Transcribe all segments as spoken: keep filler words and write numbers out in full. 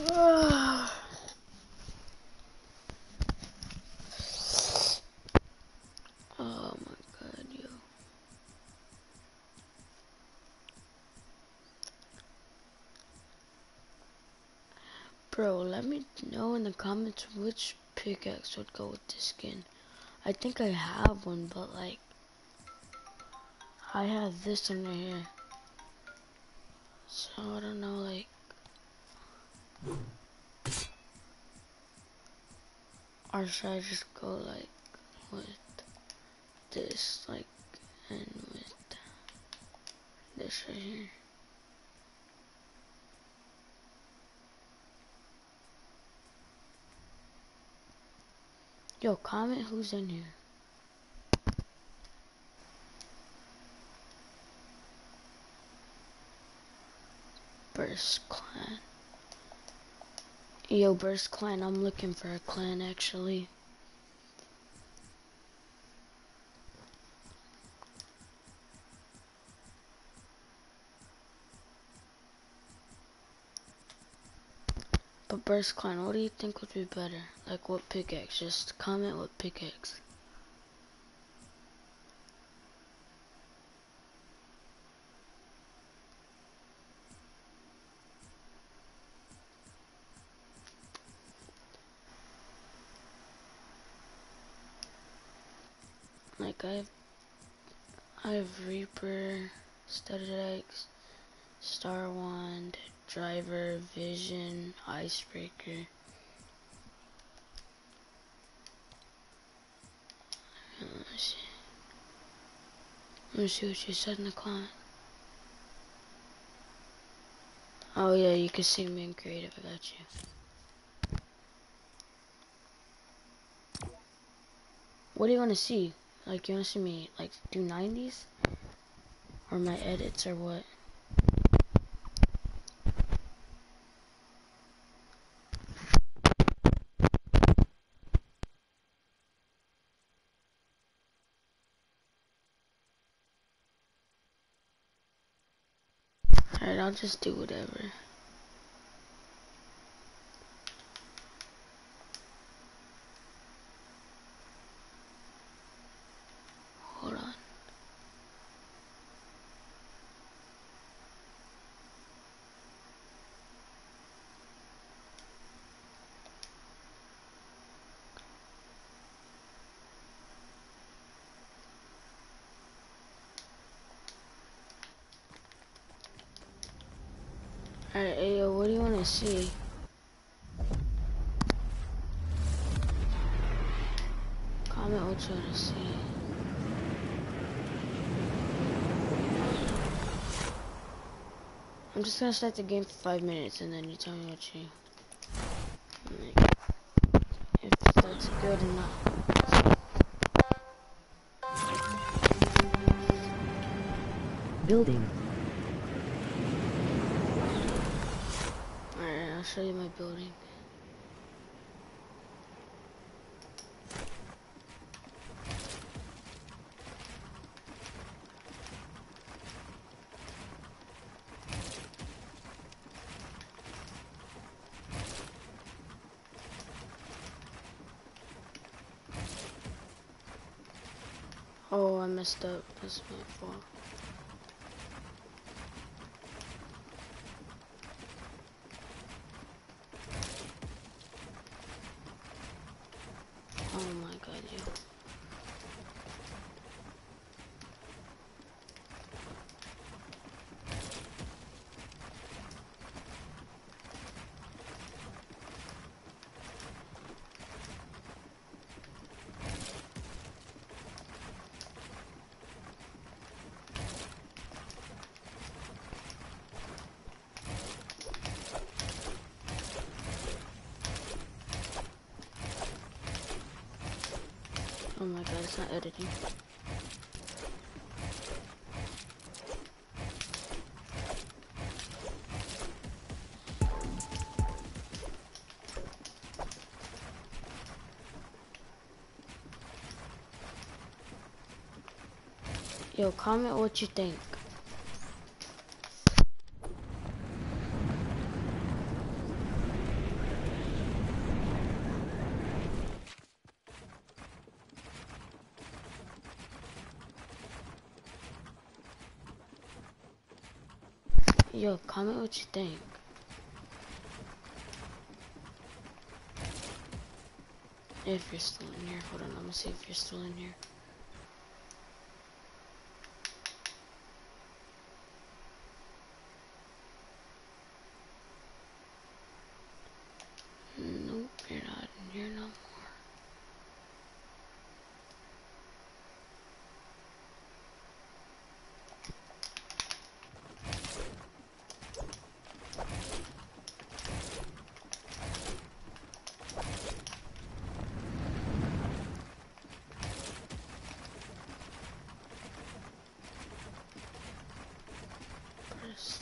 Oh my god, yo. Bro, let me know in the comments which pickaxe would go with this skin. I think I have one, but like, I have this under here. So I don't know, like. Or should I just go like with this, like, and with this right here? Yo, comment who's in here. Burst Clan. Yo, Burst Clan, I'm looking for a clan actually. But Burst Clan, what do you think would be better? Like what pickaxe? Just comment what pickaxe. Like I have, I have Reaper, Studded Eggs, Star Wand, Driver, Vision, Icebreaker. Let's see. Let me see what you said in the comment. Oh yeah, you can see me in creative. I got you. What do you want to see? Like, you want to see me like do nineties, or my edits, or what? Alright, I'll just do whatever. Hold on. Alright, Ayo, what do you want to see? Comment what you want to see. I'm just gonna start the game for five minutes and then you tell me what you like, if that's good or not. Building. Alright, I'll show you my building. Oh, I messed up. That's my fault. Oh my god, yo. Oh my god, it's not editing. Yo, comment what you think. Yo, comment what you think. If you're still in here. Hold on, I'm gonna see if you're still in here. Nope, you're not in here no more. Press.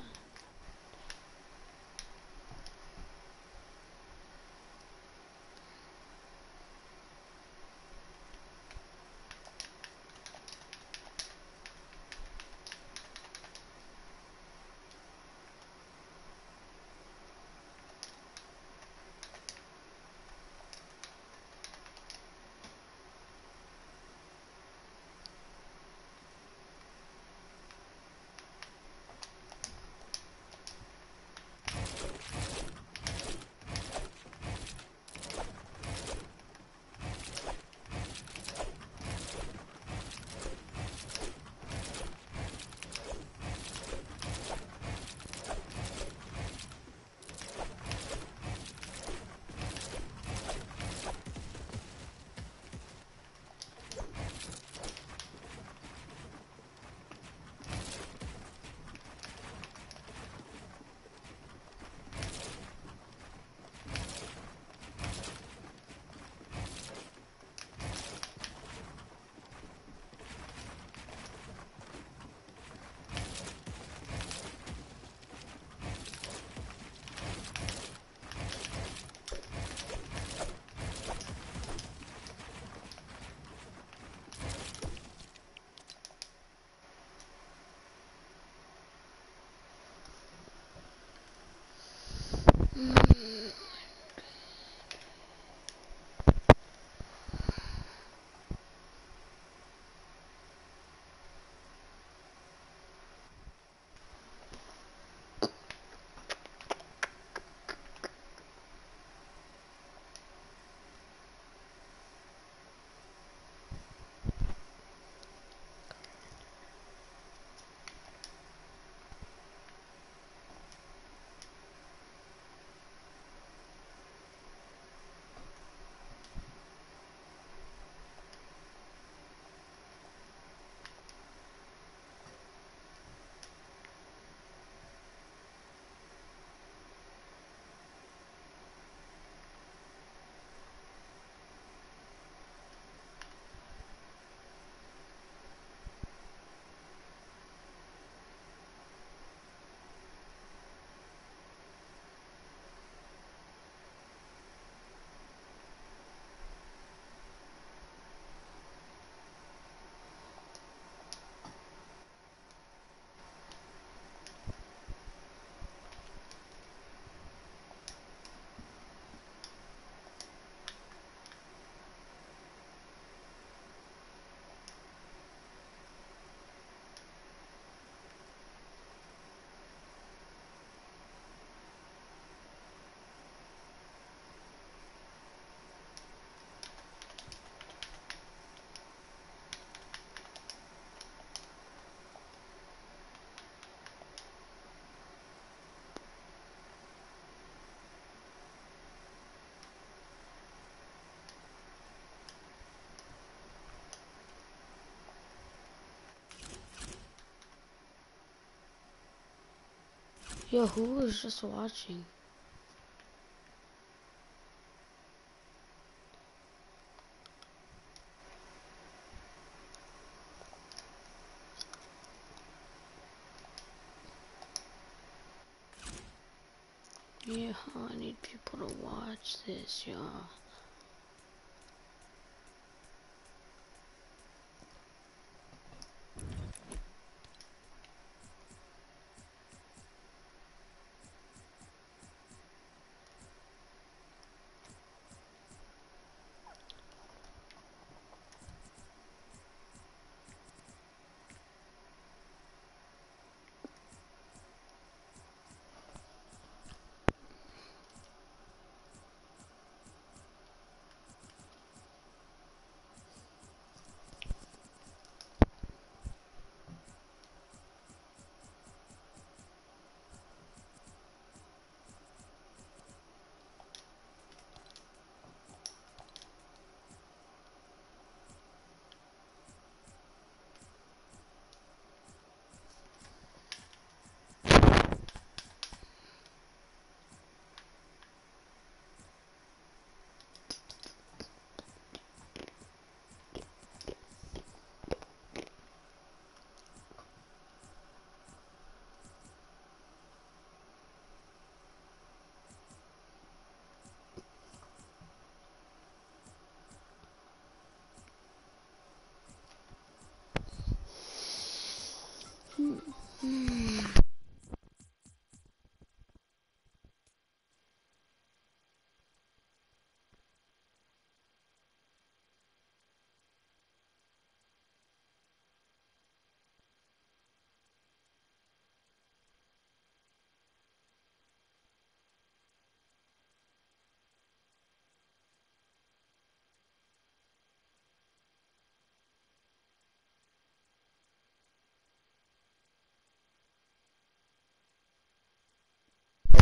Yo, who was just watching? Yeah, I need people to watch this, y'all.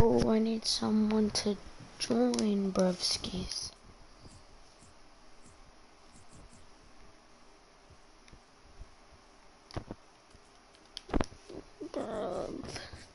Bro, I need someone to join, bruvskis. Bruv.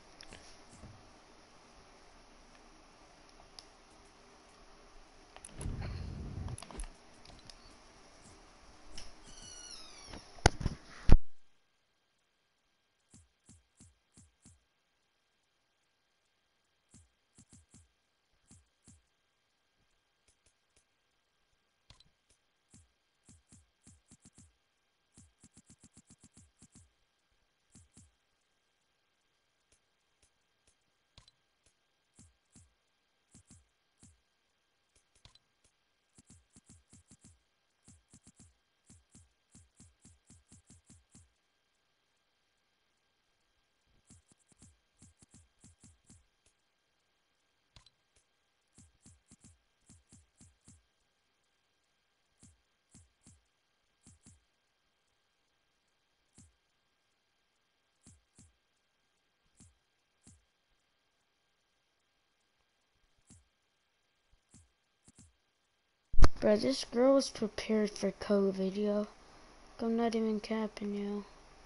Bro, this girl was prepared for COVID, yo. I'm not even capping, yo.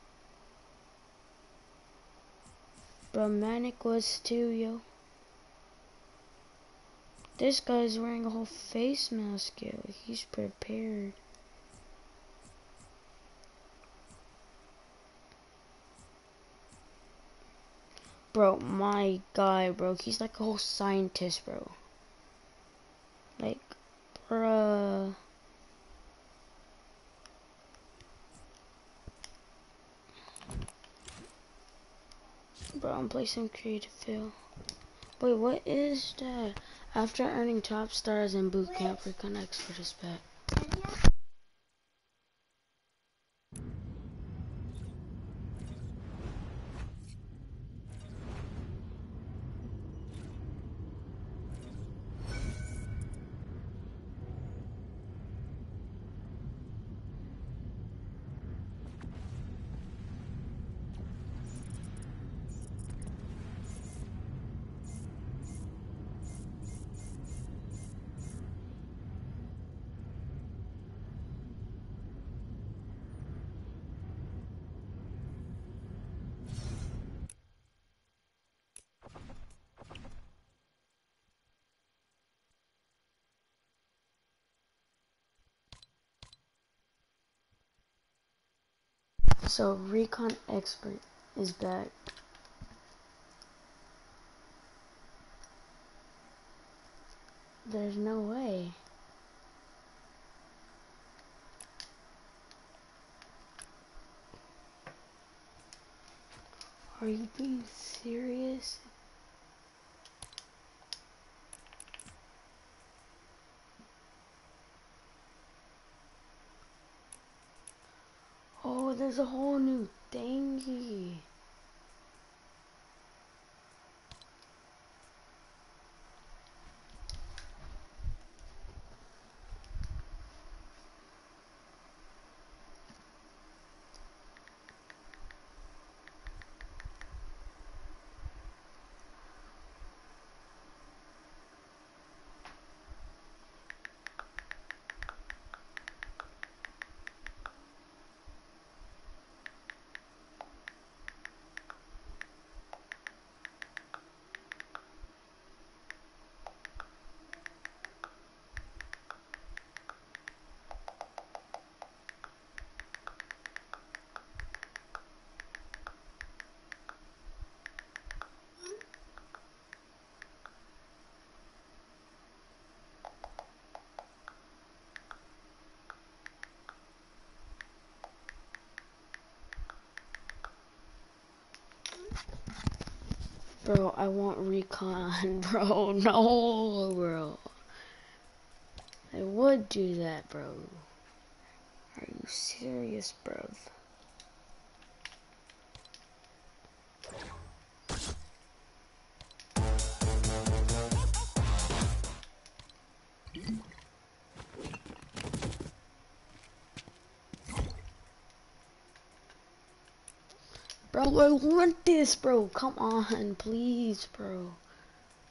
Bro, Manic was too, yo. This guy's wearing a whole face mask, yo. He's prepared. Bro, my guy, bro. He's like a whole scientist, bro. Like, bruh. Bro, I'm playing some creative field. Wait, what is that? After earning top stars in boot camp, Recon Expert is back. So, Recon Expert is back. There's no way. Are you being serious? Oh, there's a whole new thingy. Bro, I want Recon, bro. No, bro. I would do that, bro. Are you serious, bro? Bro, I want this, bro. Come on, please, bro.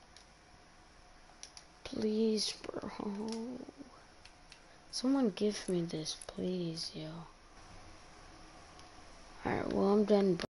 Please, bro. Someone give me this, please, yo. Alright, well, I'm done, bro.